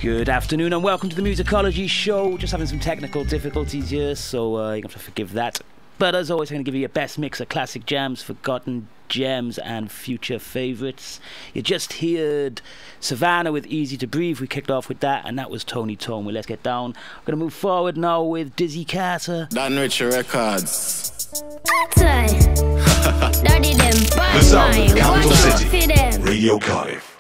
Good afternoon and welcome to the Musicology show. Just having some technical difficulties here, so you're going to have to forgive that. But as always, I'm going to give you your best mix of classic jams, forgotten gems and future favourites. You just heard Savannah with Easy to Breathe. We kicked off with that, and that was Tony Tone with Let's Get Down. We're going to move forward now with Dizzy Carter. Dan Richie Records. Daddy them, The sound of the capital city, Radio Cardiff.